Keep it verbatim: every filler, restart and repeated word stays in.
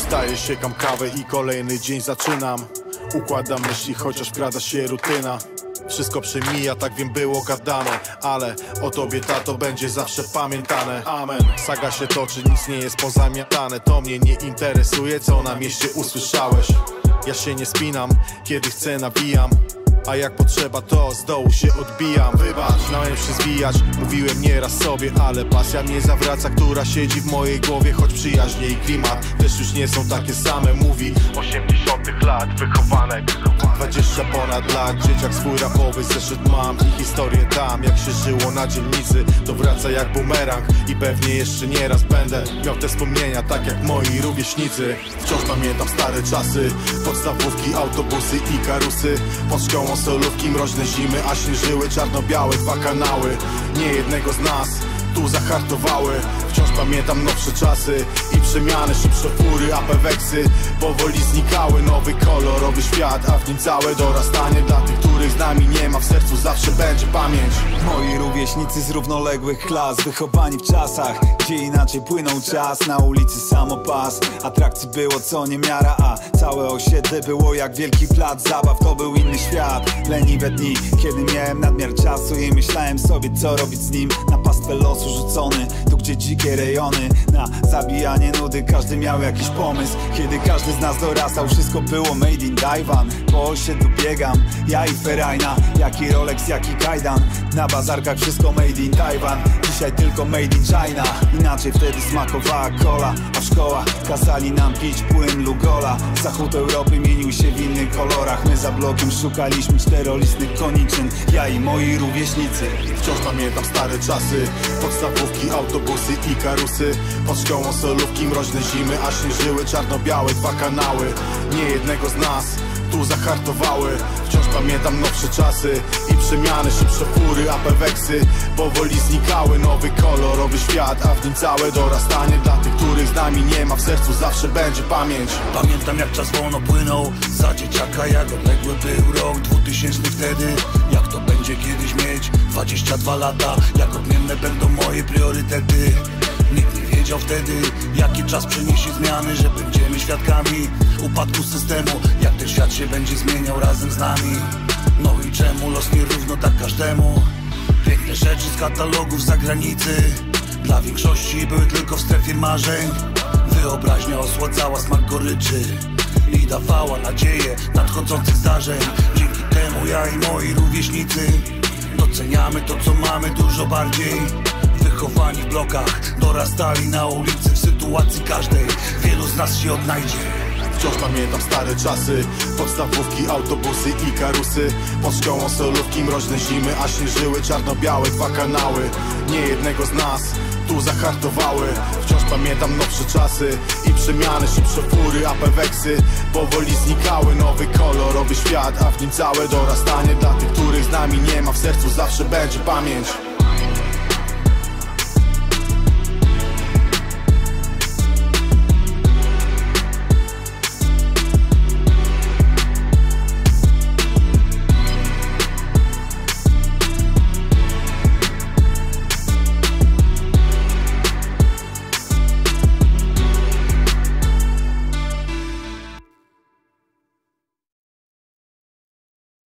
Wstaję, siekam kawę i kolejny dzień zaczynam. Układam myśli, chociaż wkrada się rutyna. Wszystko przemija, tak wiem było gadane, ale o tobie, tato, będzie zawsze pamiętane. Amen. Saga się toczy, nic nie jest pozamiatane. To mnie nie interesuje, co na mieście usłyszałeś. Ja się nie spinam, kiedy chcę nawijam, a jak potrzeba, to z dołu się odbijam. Wybacz, miałem się zwijać, mówiłem nieraz sobie, ale pasja mnie zawraca, która siedzi w mojej głowie. Choć przyjaźnie i klimat też już nie są takie same. Mówi osiemdziesiątych lat, wychowanek, dwadzieścia ponad lat. Dzieciak swój rapowy zeszyt mam i historię tam, jak się żyło na dzielnicy. To wraca jak bumerang i pewnie jeszcze nieraz będę miał te wspomnienia, tak jak moi rówieśnicy. Wciąż pamiętam stare czasy, podstawówki, autobusy i karusy. Pod szkołą solówki, mroźne zimy, a śnieżyły czarno-białe dwa kanały. Nie jednego z nas tu zahartowały. Wciąż pamiętam nowsze czasy i przemiany, szybsze fury, apeweksy. Powoli znikały, nowy kolorowy świat, a w nim całe dorastanie. Dla tych, których z nami nie ma, w sercu zawsze będzie pamięć. Moi rówieśnicy z równoległych klas, wychowani w czasach, gdzie inaczej płynął czas. Na ulicy samopas, atrakcji było co niemiara, a całe osiedle było jak wielki plac zabaw. To był inny świat, leniwe dni, kiedy miałem nadmiar czasu i myślałem sobie, co robić z nim. Na pastwę losu rzucony, tu gdzie dzikie rejony. Na zabijanie nudy każdy miał jakiś pomysł. Kiedy każdy z nas dorastał, wszystko było made in Taiwan. Po osiedlu biegam, ja i Ferajna, jaki Rolex, jaki kajdan. Na bazarkach wszystko made in Taiwan, dzisiaj tylko made in China. Inaczej wtedy smakowała cola, a w szkołach kazali nam pić płyn Lugola. Zachód Europy mienił się w innych kolorach. My za blokiem szukaliśmy czterolistnych koniczyn, ja i moi rówieśnicy. Wciąż pamiętam stare czasy, podstawówki, autobusy i karusy. Pod szkołą solówki, mroźne zimy, a śnieżyły czarno-białe dwa kanały. Nie jednego z nas tu zahartowały. Wciąż pamiętam nowsze czasy i przemiany, szybsze fury, apeweksy. Powoli znikały, nowy kolorowy świat, a w nim całe dorastanie. Dla tych, których z nami nie ma, w sercu zawsze będzie pamięć. Pamiętam jak czas wolno płynął za dzieciaka, jak odległy był rok dwutysięczny wtedy. Jak to będzie kiedyś mieć dwadzieścia dwa lata, jak odmienne będą moje priorytety. Nikt nie wiedział wtedy, jaki czas przyniesie zmiany, że będziemy świadkami upadku systemu, jak ten świat się będzie zmieniał razem z nami. No i czemu los nierówno tak każdemu? Piękne rzeczy z katalogów z zagranicy dla większości były tylko w strefie marzeń. Wyobraźnia osładzała smak goryczy i dawała nadzieję nadchodzących zdarzeń. Dzięki temu ja i moi rówieśnicy doceniamy to, co mamy dużo bardziej. Wychowani w blokach, dorastali na ulicy, w sytuacji każdej wielu z nas się odnajdzie. Wciąż pamiętam stare czasy, podstawówki, autobusy i karusy. Pod szkołą solówki, mroźne zimy, a śnieżyły czarno-białe dwa kanały. Nie jednego z nas tu zahartowały. Wciąż pamiętam nowsze czasy i przemiany, szybsze fury, apeweksy. Powoli znikały, nowy kolorowy świat, a w nim całe dorastanie. Dla tych, których z nami nie ma, w sercu zawsze będzie pamięć.